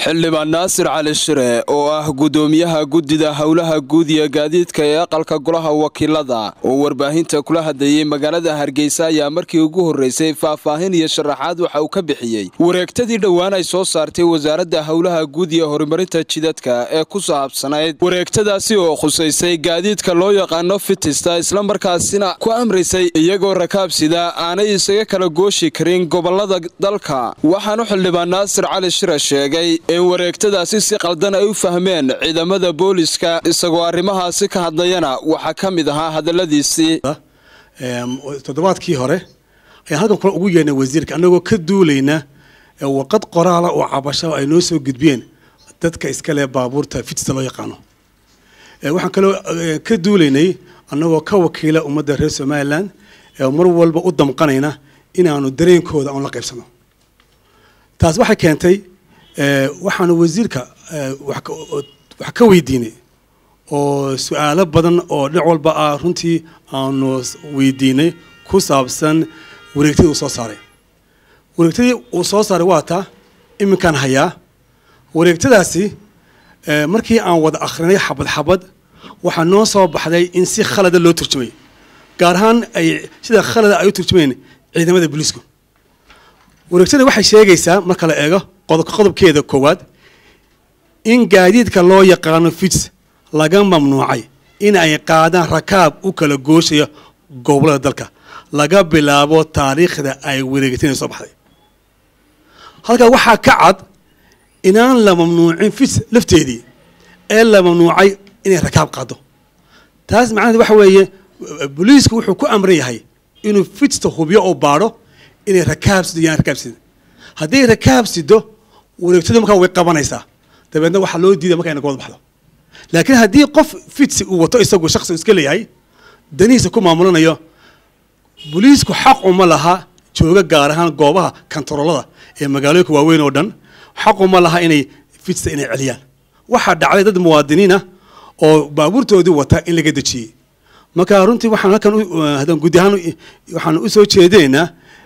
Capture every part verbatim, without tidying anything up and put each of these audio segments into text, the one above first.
xildhibaan Naasir Cali Shire oo ah gudoomiyaha gudida hawlaha guud ee gaadiidka ee aqalka golaha wakiilada oo warbaahinta kula hadlayay magaalada Hargeysa ayaa markii ugu horeysay faahfaahin iyo sharaxaad waxa uu ka bixiyay wareegtadii dhawaan ay soo saartay wasaaradda hawlaha guud ee horumarinta jidadka ee ku saabsanayd wareegtadaasi oo khuseysay gaadiidka loo yaqaan fitista isla markaasina ku amrisay iyagoo rakaab sida aanay isaga kala gooshi karin gobolada dalka waxaanu xildhibaan Naasir Cali Shire sheegay in wareegtadaasi si qaldan ay u fahmeen ciidamada booliska isagoo arrimahaasi ka hadlayana waxa ka mid ahaa hadaladiisii toddobaadkii hore ay halkan kula ugu yeernay wasiirka anagoo ka duulayna waqad qoraal oo cabasho ay noo soo gudbiyeen dadka iska leh baabuurta fitsta loo yaqaano waxaan kale ka duulaynay anagoo ka wakiila ummadda reer Somaliland mar walba u damqanayna inaanu dareenkooda aan la qaybsano taas waxay keentay waxaan wasiirka wax ka weydiinay oo su'aalo badan oo dhinac walba ah runtii aanu weydiinay ku saabsan wareegtadii uu soo saaray wareegtadii uu soo saaray waa taa iminkaan hayaa wareegtadaasi markii aan wada akhrinay xabad xabad waxaa noo soo baxday in si khalada loo turjumay gaar ahaan ay sida khalada ay u turjumeen ciidamada booliisku wareegtada waxay sheegaysaa marka la eego qodobka qodobkeeda koowaad in gaadiidka loo yaqaano fits laga mamnuucay in ay qaadaan rakaab u kala gooshaya gobolada dalka laga bilaabo taariikhda ay wareegtadeen soo baxday halka waxaa ka cad inaan la mamnuucin fits lafteedii ee la mamnuucay inay rakaab qaado taas macnaheedu waxa weeye booliisku wuxuu ku amran yahay inuu fitsta hubiyo oo baadho inay rakaab sido yaan rakaab sido haddii rakaab sido wareegtada markaa way qabanaysaa dabeedna waxaa loo diiday markaa inay go'aan baxdo laakiin haddii qof fitsi uu wato isagu shakhsi iska leeyahay danihiisa ku maamulanayo booliisku xaq uma laha jooga gaar ahaan goobaha kantaroolada ee magaalooyinka waaweyn oo dhan xaq uma laha inay fitsta inay celiyaan waxaa dhacday dad muwaadiniin ah oo baabuurtoodii wata in laga dejiyey marka runtii waxaan halkan hadan guud ahaan waxaan u soo jeedinaynaa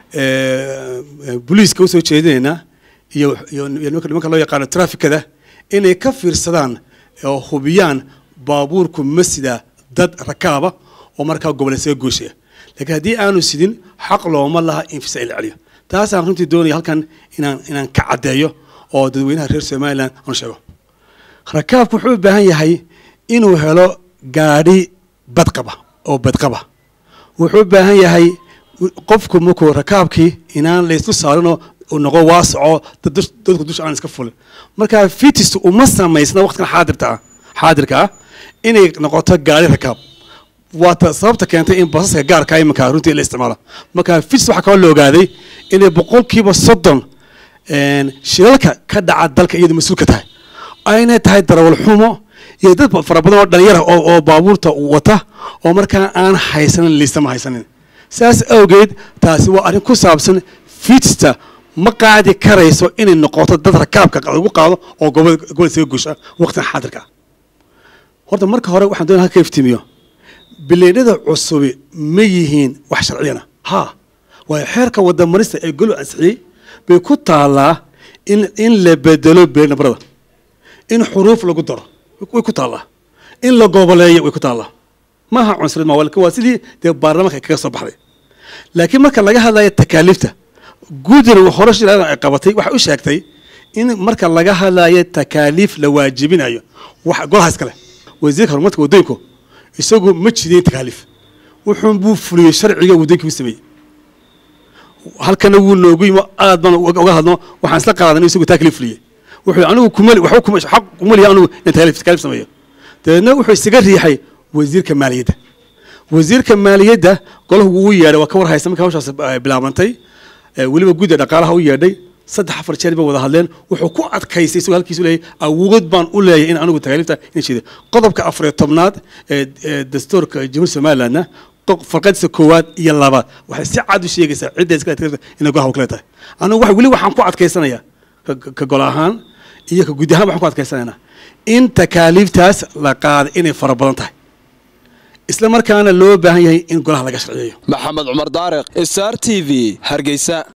booliiska u soo jeedinaynaa iyo iyo nimanka loo yaqaano trafficada inay ka fiirsadaan oo hubiyaan baabuurku masida dad rakaaba oo markaa gobolka soo gooshaya laakiin haddii aanu sidin xaq looma laha in fisa il celiyo taasaan runtii doonaya halkan inaan inaan ka caddeeyo oo dadweynaha reer Somaliland aan sheego rakaabku wuxuu u baahan yahay inuu helo gaadhi badqaba oo badqaba wuxuu u baahan yahay qofku markuu rakaabkii inaan la isku saarino oo noqo waasaco dadku dusha aan iska fulin marka fitistu uma samaysna waqtigan xaadirta ah xaadirka ah inay noqoto gaari rakaab waa sababta keentay in basaska gaarka ay markaa runtii la isticmaalo marka fitis waxa kale loo ogaaday inay boqolkiiba soddon shilalka ka dhaca dalka iyada mas-uulka tahay ayna tahay darawal xumo iyo dad fara badan oo dhalinyar oo oo baabuurta wata oo markaa aan haysanin liisama haysanin saas awgeed taasi waa arrin ku saabsan fitsta ma qaadi karayso inay noqoto dad rakaabka lagu qaado oo gobol gobol soo gusha waqtigan xaadirka horta marka hore waxaan doonayaa ka iftimiyo bileedada cusub ma yihiin wax sharciyana ha waa xeerka wada marista ee golo asxi bay ku taalaa in in la bedelo been nabrada in xuruuf lagu daro way ku taalaa in la goboleeyo way ku taalaa ma aha cunsurid ma walka waa sidii de baarlamaanka kaga soo baxday laakiin marka laga hadlayo takaaliifta guudina hore shirada ay qabatay waxa u sheegtay in marka laga hadlayo takaaliif la waajibinayo wax golaha iskale wasiirka horumarka wadooyinku isagu ma jidin takaaliif wuxuu buu fuliyay sharciga wadooyinka u sameeyay halkana wuu noogu yimo aad baan uga hadno waxaan isla qaadanay isagu takaaliif fuliyay wuxuu anigu kumali wuxuu kuma xaq kumali anigu in takaaliif takaaliif sameeyo dadna wuxuu isaga riixay wasiirka maaliyadda wasiirka maaliyadda golahu uu yeeray waa ka war haysan marka hawshaas bilaabantay waliba gudda dhaqaalaha u yeedhay saddex afar jeer bay wada hadleen wuxuu ku adkaysay isagoo halkiisu leeyahay awood baan u leeyahay in anigu takaaliifta in shiido qodobka afar iyo tobnaad ee dastuurka Jamhuuriyadda Somaliland farqadiisa koowaad iyo labaad waxay si cad u sheegaysaa cidda iska takaaliifta inay golaha kale tahay anigu wax wali waxaan ku adkaysanayaa ka gol ahaan iyo ka guddi ahaan waxaan ku adkaysanaynaa in takaaliiftaas la qaado inay fara badan tahay isla markaana loo baahan yahay in golaha laga sharciyeeyo maxamed cumar daariq S R T V Hargeysa.